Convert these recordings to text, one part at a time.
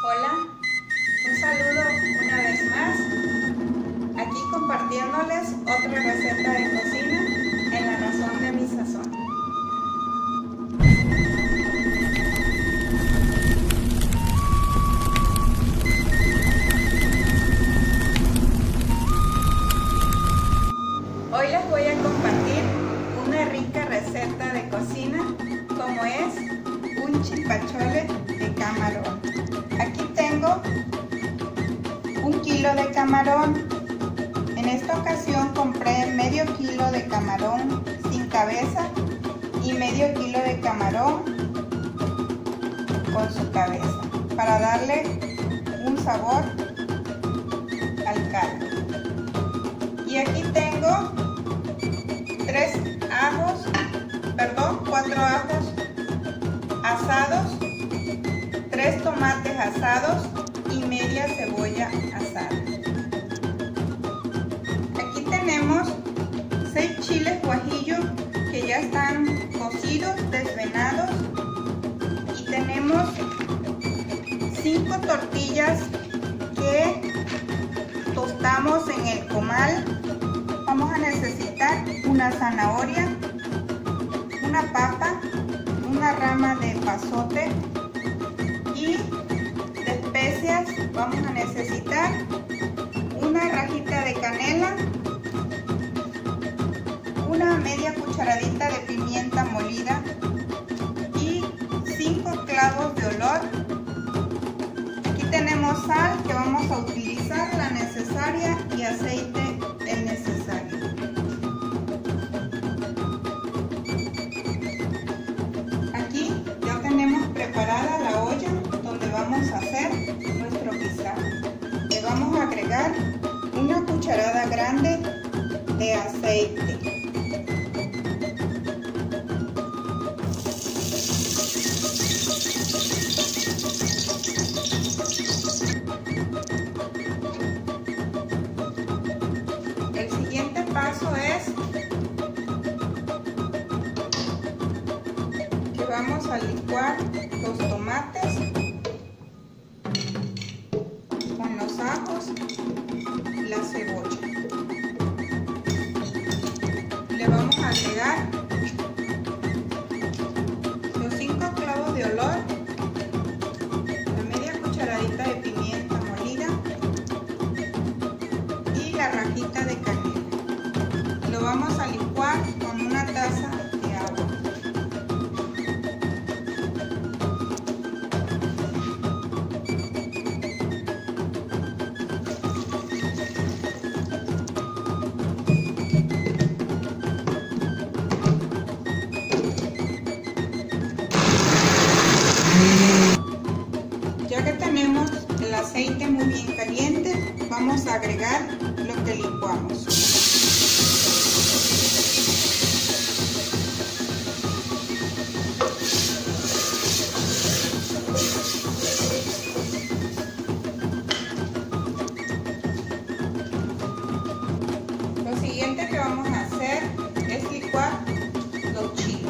Hola, un saludo una vez más, aquí compartiéndoles otra receta de cocina en La Razón de mi Sazón. Hoy les voy a compartir una rica receta de cocina como es un chipachole de camarón. Aquí tengo 1 kilo de camarón. En esta ocasión compré medio kilo de camarón sin cabeza y medio kilo de camarón con su cabeza para darle un sabor al caldo. Y aquí tengo 4 ajos asados, 3 tomates asados y media cebolla asada. Aquí tenemos 6 chiles guajillo que ya están cocidos, desvenados, y tenemos 5 tortillas que tostamos en el comal. Vamos a necesitar una zanahoria, una papa, una rama de pasote y de especias vamos a necesitar una rajita de canela, una media cucharadita de pimienta molida y 5 clavos de olor. Aquí tenemos sal que vamos a utilizar la necesaria y aceite el necesario. Aquí ya tenemos preparada la olla donde vamos a hacer nuestro guisado. Le vamos a agregar una cucharada grande de aceite. El siguiente paso es que vamos a licuar los tomates con los ajos y la cebolla. Le vamos a agregar los 5 clavos de olor, la media cucharadita de pimienta molida y la rajita de canela. Lo vamos a licuar con una taza de agua. Ya que tenemos el aceite muy bien caliente, vamos a agregar lo que licuamos. Lo siguiente que vamos a hacer es licuar los chiles.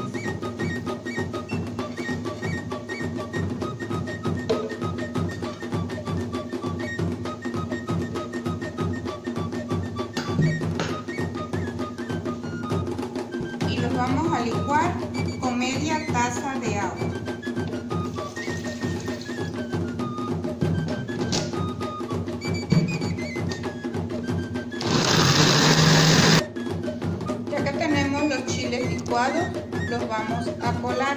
Y los vamos a licuar con media taza de agua. Ya que tenemos los chiles licuados, los vamos a colar.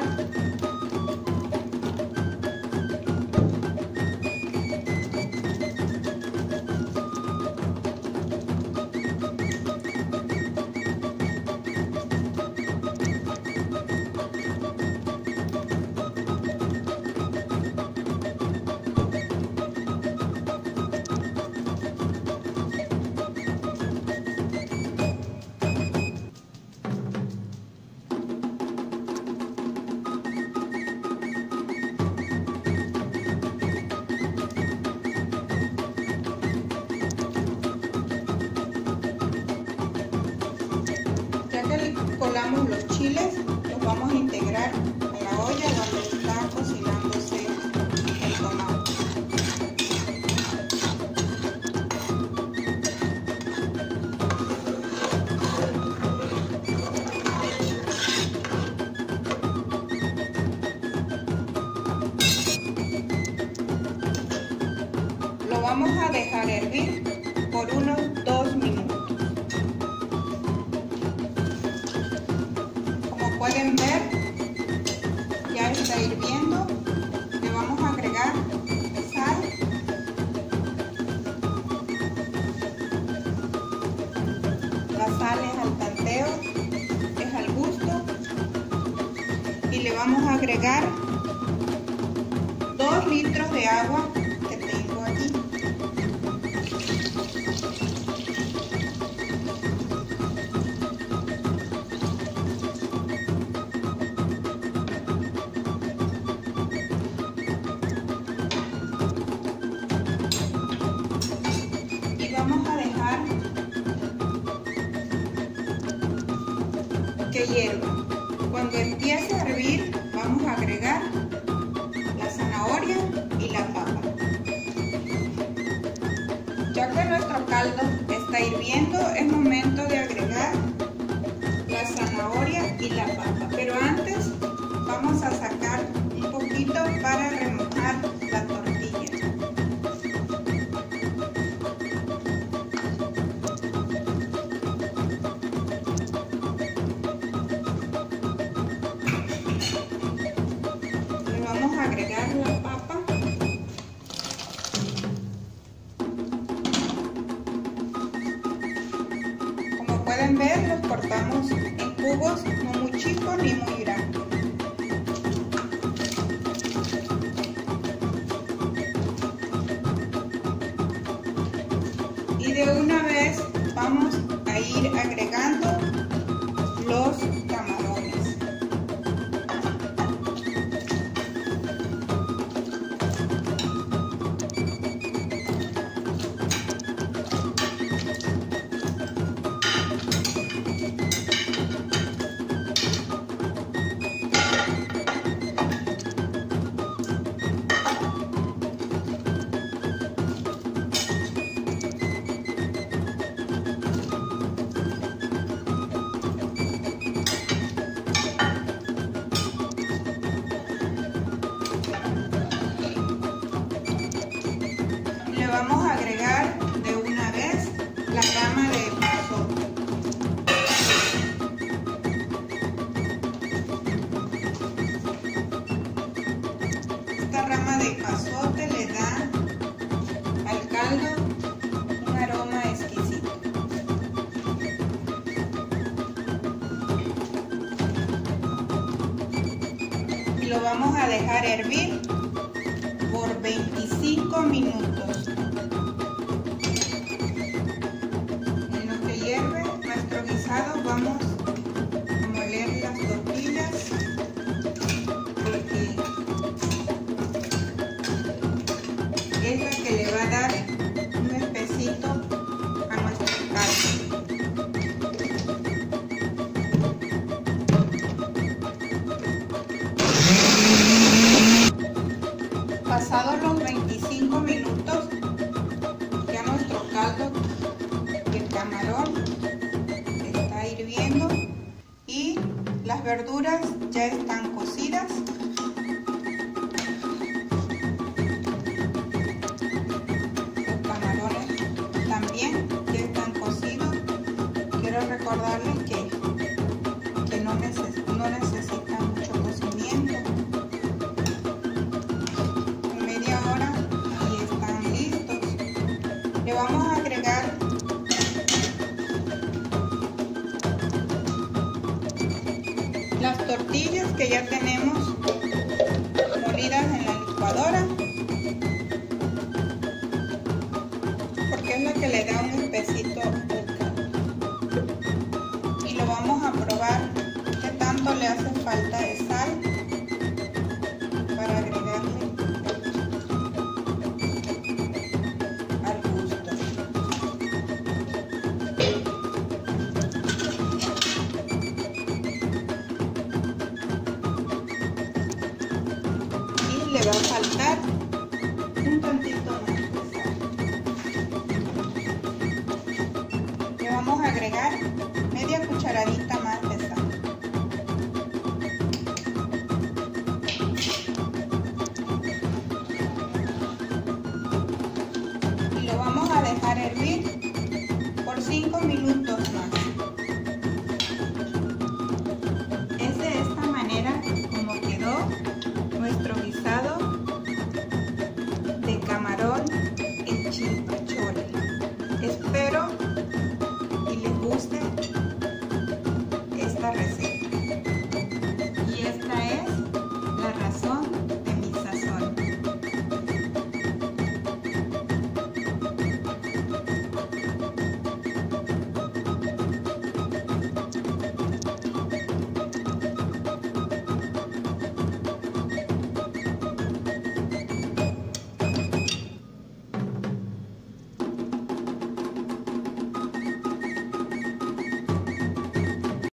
vamos a dejar hervir por unos 2 minutos. Como pueden ver, ya está hirviendo. Le vamos a agregar sal. La sal es al tanteo, es al gusto. Y le vamos a agregar 2 litros de agua que tengo aquí. Y vamos a dejar que hierva. Cuando empiece a hervir, vamos a agregar la zanahoria y la papa. Ya que nuestro caldo está hirviendo, es momento de agregar la zanahoria y la papa. Pero antes vamos a sacar un poquito para remojar la tortilla. Le vamos a agregar la papa. Como pueden ver, los cortamos en cubos, no muy chicos ni muy grandes. Y de una vez vamos a ir agregando los camarones. Le vamos a agregar de una vez la rama de pasote. Esta rama de pasote le da al caldo un aroma exquisito. Y lo vamos a dejar hervir por 25 minutos. En lo que hierve nuestro guisado, vamos a moler las tortillas, porque es la que le va a dar un espesito a nuestro caldo. Pasados los 25 minutos, ya nuestro caldo de camarón está hirviendo y las verduras ya están cocidas. Los camarones también ya están cocidos. Quiero recordarles que no necesitan mucho cocimiento. Le vamos a agregar las tortillas que ya tenemos molidas en la licuadora, porque es la que le da un espesito al caldo. Y lo vamos a probar qué tanto le hace falta de sal para agregarle al gusto. Y le va a faltar un tantito más de sal. Le vamos a agregar